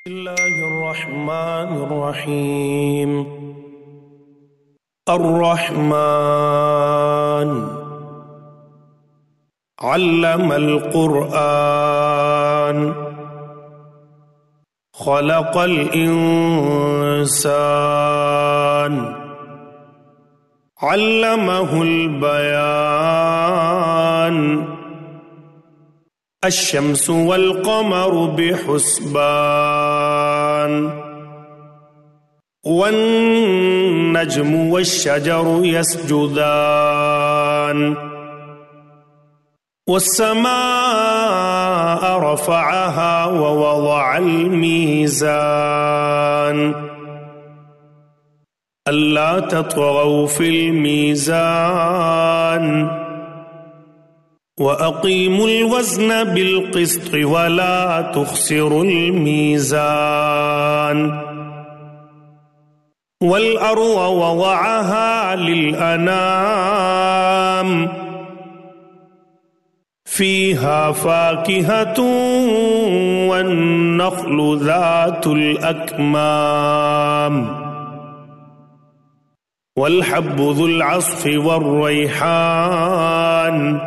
بسم الله الرحمن الرحيم. الرحمن علم القرآن خلق الإنسان علمه البيان الشمس والقمر بحسبان والنجم والشجر يسجدان والسماء رفعها ووضع الميزان ألا تطغوا في الميزان وأقيموا الوزن بالقسط ولا تخسروا الميزان والأرض وضعها للأنام فيها فاكهة والنخل ذات الأكمام والحب ذو العصف والريحان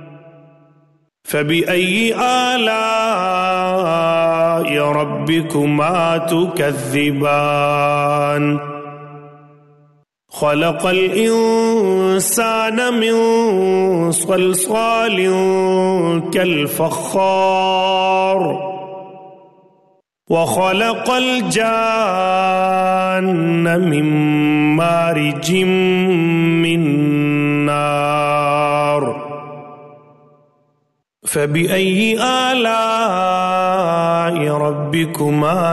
فبأي آلاء ربكما تكذبان خلق الإنسان من صلصال كالفخار وخلق الجان من مارج من نار فبأي آلاء ربكما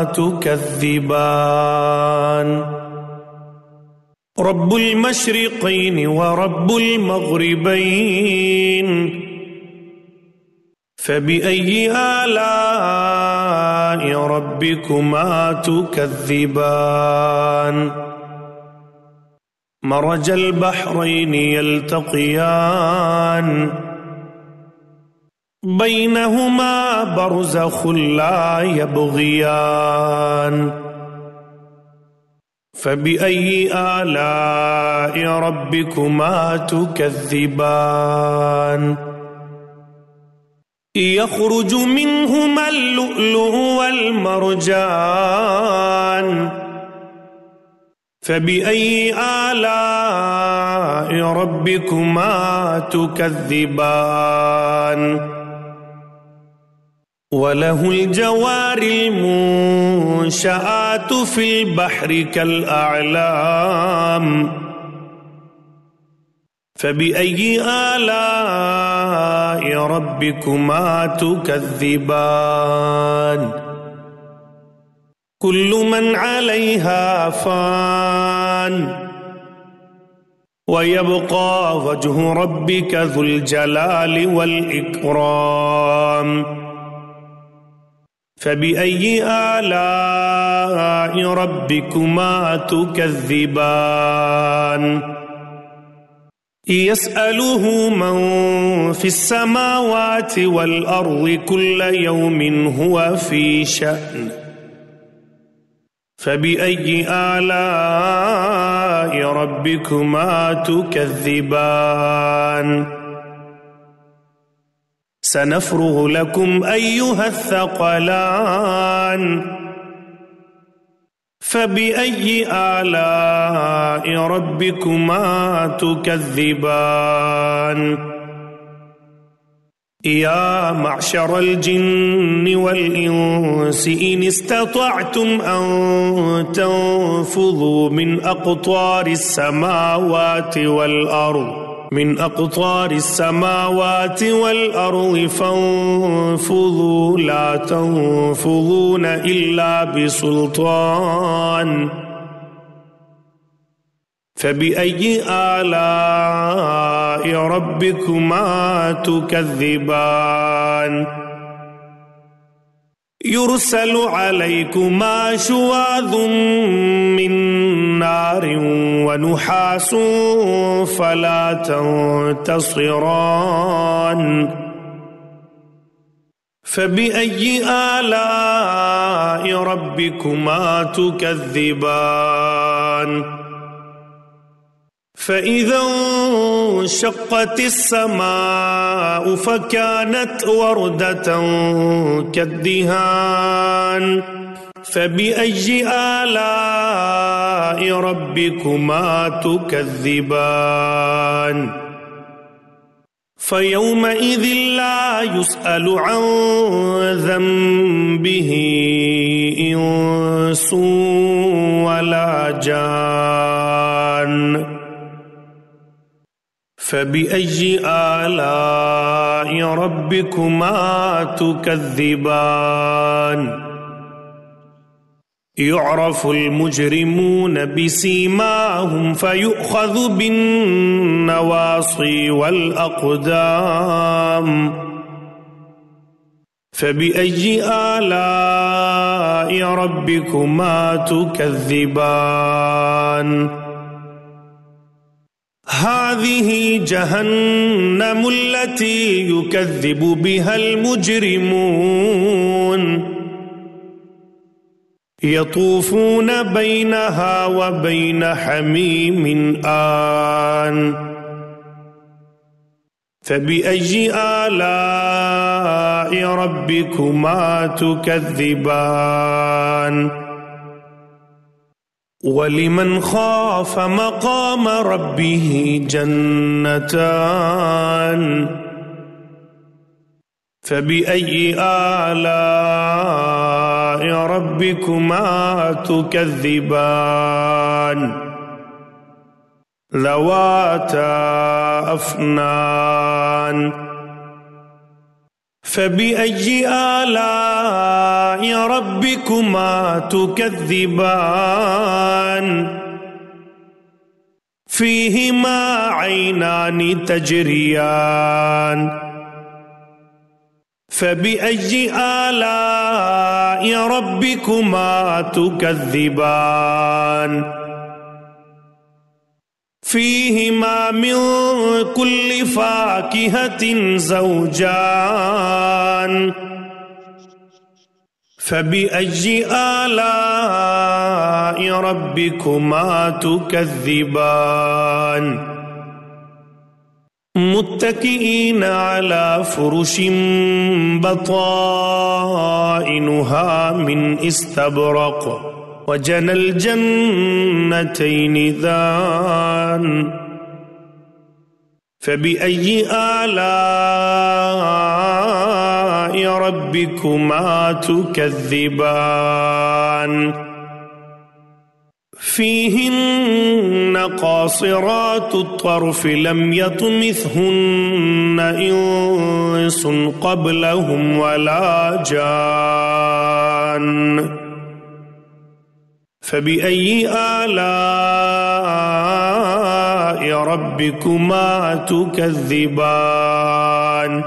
تكذبان رب المشرقين ورب المغربين فبأي آلاء ربكما تكذبان مرج البحرين يلتقيان بينهما برزخ لا يبغيان فبأي آلاء ربكما تكذبان يخرج منهما اللؤلؤ والمرجان فبأي آلاء ربكما تكذبان وله الجوار المنشآت في البحر كالأعلام فبأي آلاء ربكما تكذبان كل من عليها فان ويبقى وجه ربك ذو الجلال والإكرام فبأي آلاء ربكما تكذبان يسأله من في السماوات والأرض كل يوم هو في شأن فبأي آلاء ربكما تكذبان سنفرغ لكم أيها الثقلان فبأي آلاء ربكما تكذبان يا معشر الجن والإنس إن استطعتم أن تنفذوا من أقطار السماوات والأرض فانفذوا لا تنفذون إلا بسلطان فبأي آلاء ربكما تكذبان يرسل عليكما شواظ من نار ونحاس فلا تنتصران فبأي آلاء ربكما تكذبان فإذا انشقت السماء فكانت وردة كالدهان فبأي آلاء ربكما تكذبان فيومئذ لا يسأل عن ذنبه إنس ولا جان فبأي آلاء ربكما تكذبان يعرف المجرمون بسيماهم فيؤخذ بالنواصي والأقدام فبأي آلاء ربكما تكذبان هذه جهنم التي يكذب بها المجرمون يطوفون بينها وبين حميم آن فبأي آلاء ربكما تكذبان ولمن خاف مقام ربه جنتان فبأي آلاء ربكما تكذبان ذواتا أفنان فبأي آلاء ربكما تكذبان فيهما عينان تجريان فبأي آلاء ربكما تكذبان فيهما من كل فاكهة زوجان فبأي آلاء ربكما تكذبان متكئين على فرش بطائنها من استبرق وجنى الجنتين ذان فبأي آلاء ربكما تكذبان فيهن قاصرات الطرف لم يطمثهن إنس قبلهم ولا جان فبأي آلاء ربكما تكذبان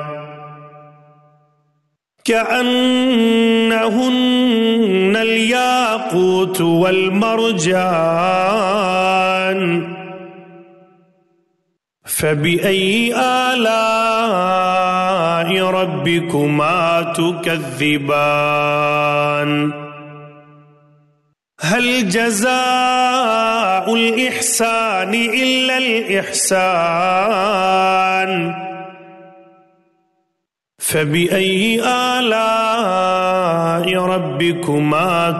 كأنهن الياقوت والمرجان فبأي آلاء ربكما تكذبان هل جزاء الإحسان إلا الإحسان فبأي آلاء ربكما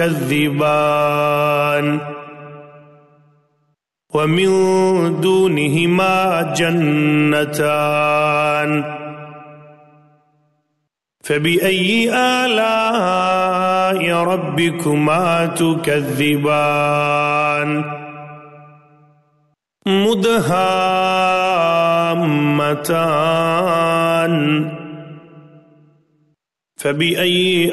تكذبان ومن دونهما جنتان فبأي آلاء ربكما تكذبان مدهامتان فبأي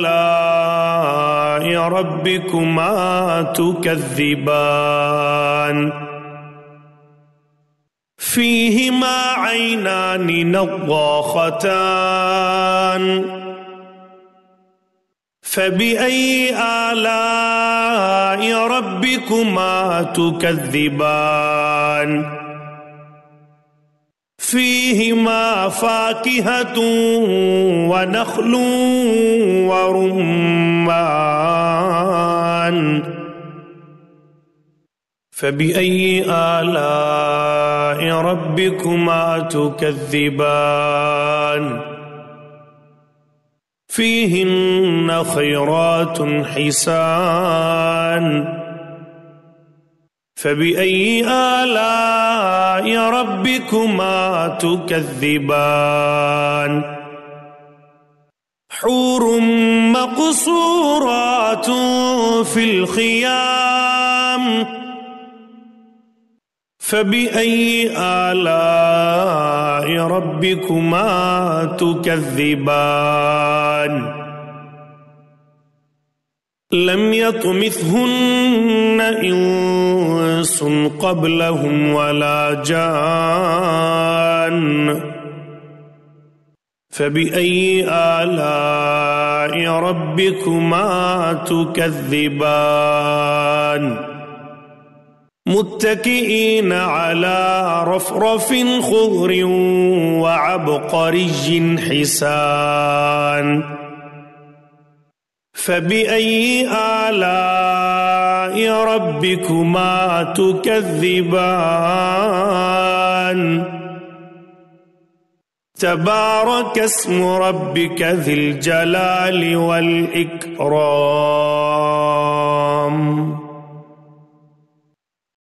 آلاء ربكما تكذبان فيهما عينان نضاختان فبأي آلاء ربكما تكذبان فيهما فاكهة ونخل ورمان فبأي آلاء ربكما تكذبان فيهن خيرات حسان فبأي آلاء ربكما تكذبان حور مقصورات في الخيام فبأي آلاء ربكما تكذبان لم يطمثهن إنس قبلهم ولا جان فبأي آلاء ربكما تكذبان متكئين على رفرف خضر وعبقري حسان فبأي آلاء ربكما تكذبان تبارك اسم ربك ذي الجلال والإكرام